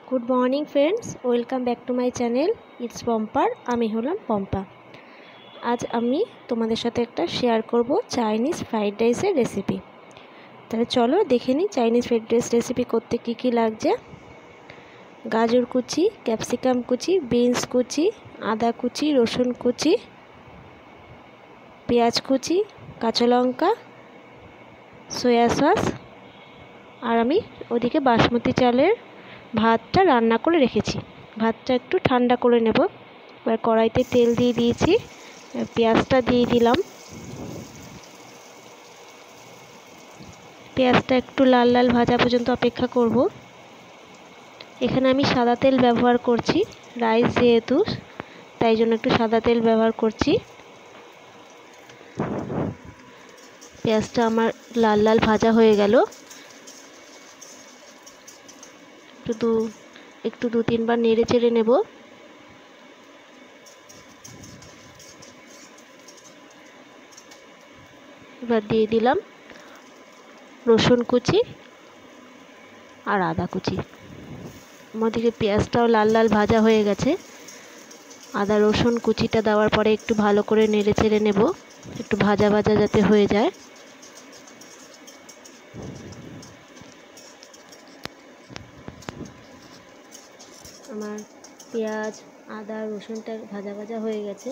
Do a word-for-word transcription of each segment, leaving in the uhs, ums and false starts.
Good morning friends, welcome back to my channel it's পম্পার। আমি হলাম পম্পা। আজ আমি তোমাদের সাথে একটা শেয়ার করব চাইনিজ ফ্রাইড রাইসের রেসিপি। তাহলে চলো দেখে নিই চাইনিজ ফ্রাইড রাইস রেসিপি করতে কী কী লাগছে। গাজর কুচি, ক্যাপসিকাম কুচি, বিনস কুচি, আদা কুচি, রসুন কুচি, পেঁয়াজ কুচি, কাঁচা লঙ্কা, সয়া সস, আর আমি ওদিকে বাসমতি চালের ভাতটা রান্না করে রেখেছি। ভাতটা একটু ঠান্ডা করে নেব। এবার কড়াইতে তেল দিয়ে দিয়েছি, পেঁয়াজটা দিয়ে দিলাম। পেঁয়াজটা একটু লাল লাল ভাজা পর্যন্ত অপেক্ষা করব। এখানে আমি সাদা তেল ব্যবহার করছি, রাইস যেহেতু তাই জন্য একটু সাদা তেল ব্যবহার করছি। পেঁয়াজটা আমার লাল লাল ভাজা হয়ে গেল। একটু দু একটু দু তিনবার নেড়ে চেড়ে নেব। এবার দিয়ে দিলাম রসুন কুচি আর আদা কুচি। আমাদেরকে পেঁয়াজটাও লাল লাল ভাজা হয়ে গেছে। আদা রসুন কুচিটা দেওয়ার পরে একটু ভালো করে নেড়ে চেড়ে নেব, একটু ভাজা ভাজা যাতে হয়ে যায়। আমার পেঁয়াজ আদা রসুনটা ভাজা ভাজা হয়ে গেছে।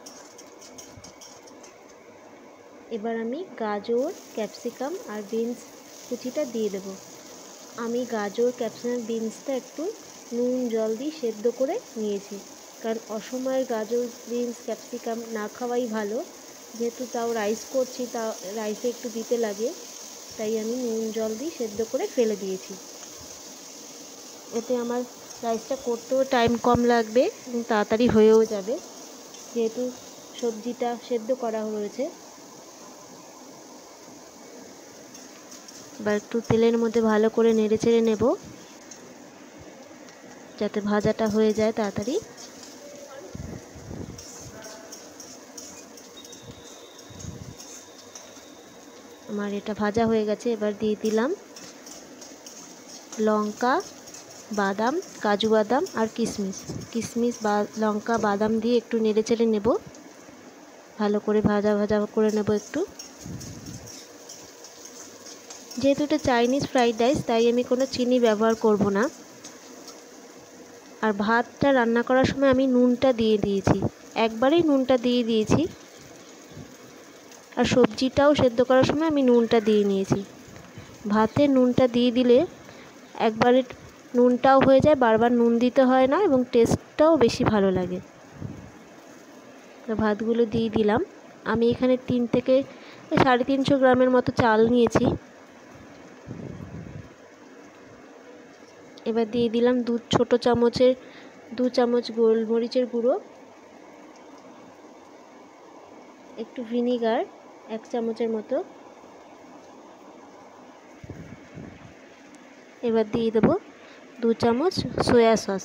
এবার আমি গাজর ক্যাপসিকাম আর বিনস কুচিটা দিয়ে দেব। আমি গাজর ক্যাপসিকাম বিনসটা একটু নুন জল দিয়ে সেদ্ধ করে নিয়েছি, কারণ অসময়ের গাজর বিনস ক্যাপসিকাম না খাওয়াই ভালো। যেহেতু তাও রাইস করছি, তা রাইসে একটু দিতে লাগে, তাই আমি নুন জল দিয়ে সেদ্ধ করে ফেলে দিয়েছি। এতে আমার রাইসটা করতেও টাইম কম লাগবে এবং তাড়াতাড়ি হয়েও যাবে, যেহেতু সবজিটা সেদ্ধ করা হয়েছে। এবার একটু তেলের মধ্যে ভালো করে নেড়ে চেড়ে নেব, যাতে ভাজাটা হয়ে যায় তাড়াতাড়ি। আমার এটা ভাজা হয়ে গেছে। এবার দিয়ে দিলাম লঙ্কা, বাদাম, কাজু বাদাম আর কিশমিশ। কিশমিশ বা লঙ্কা বাদাম দিয়ে একটু নেড়ে চেড়ে নেব, ভালো করে ভাজা ভাজা করে নেব একটু। যেহেতু এটা চাইনিজ ফ্রাইড রাইস, তাই আমি কোনো চিনি ব্যবহার করব না। আর ভাতটা রান্না করার সময় আমি নুনটা দিয়ে দিয়েছি, একবারেই নুনটা দিয়ে দিয়েছি। আর সবজিটাও সেদ্ধ করার সময় আমি নুনটা দিয়ে নিয়েছি। ভাতে নুনটা দিয়ে দিলে একবারে নুনটাও হয়ে যায়, বারবার নুন দিতে হয় না, এবং টেস্টটাও বেশি ভালো লাগে। তো ভাতগুলো দিয়ে দিলাম। আমি এখানে তিন থেকে সাড়ে তিনশো গ্রামের মতো চাল নিয়েছি। এবার দিয়ে দিলাম দু ছোটো চামচের দু চামচ গোলমরিচের গুঁড়ো, একটু ভিনিগার এক চামচের মতো। এবার দিয়ে দেবো দু চামচ সয়া সস।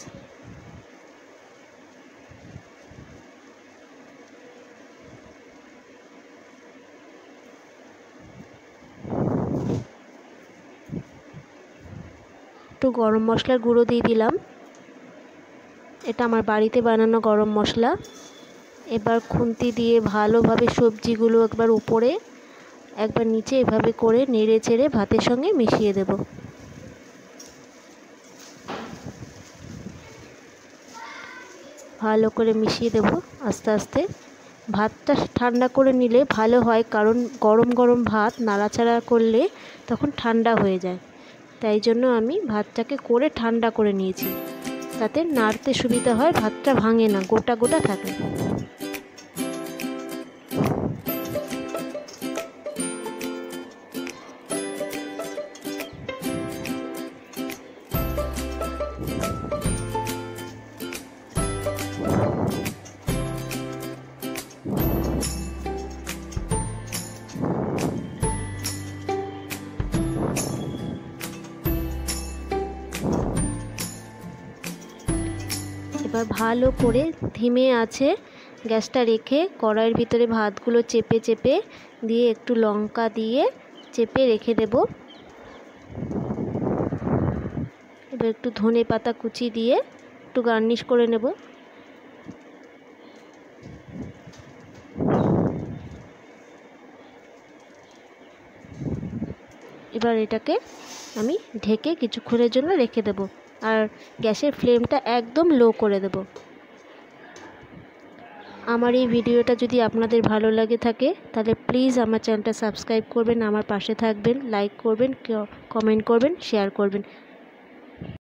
একটু গরম মশলার গুঁড়ো দিয়ে দিলাম, এটা আমার বাড়িতে বানানো গরম মশলা। এবার খুন্তি দিয়ে ভালোভাবে সবজিগুলো একবার উপরে একবার নিচে এভাবে করে নেড়ে চেড়ে ভাতের সঙ্গে মিশিয়ে দেব। ভালো করে মিশিয়ে দেব আস্তে আস্তে। ভাতটা ঠান্ডা করে নিলে ভালো হয়, কারণ গরম গরম ভাত নাড়াচাড়া করলে তখন ঠান্ডা হয়ে যায়। তাই জন্য আমি ভাতটাকে করে ঠান্ডা করে নিয়েছি, তাতে নাড়তে সুবিধা হয়, ভাতটা ভাঙে না, গোটা গোটা থাকে। এবার ভালো করে ধিমে আছে গ্যাসটা রেখে কড়াইয়ের ভিতরে ভাতগুলো চেপে চেপে দিয়ে একটু লঙ্কা দিয়ে চেপে রেখে দেব। এবার একটু ধনে পাতা কুচি দিয়ে একটু গার্নিশ করে নেব। এবার এটাকে আমি ঢেকে কিছুক্ষণের জন্য রেখে দেব, আর গ্যাসের ফ্লেমটা একদম লো করে দেব। আমার এই ভিডিওটা যদি আপনাদের ভালো লাগে থাকে তাহলে প্লিজ আমার চ্যানেলটা সাবস্ক্রাইব করবেন, আমার পাশে থাকবেন, লাইক করবেন, কমেন্ট করবেন, শেয়ার করবেন।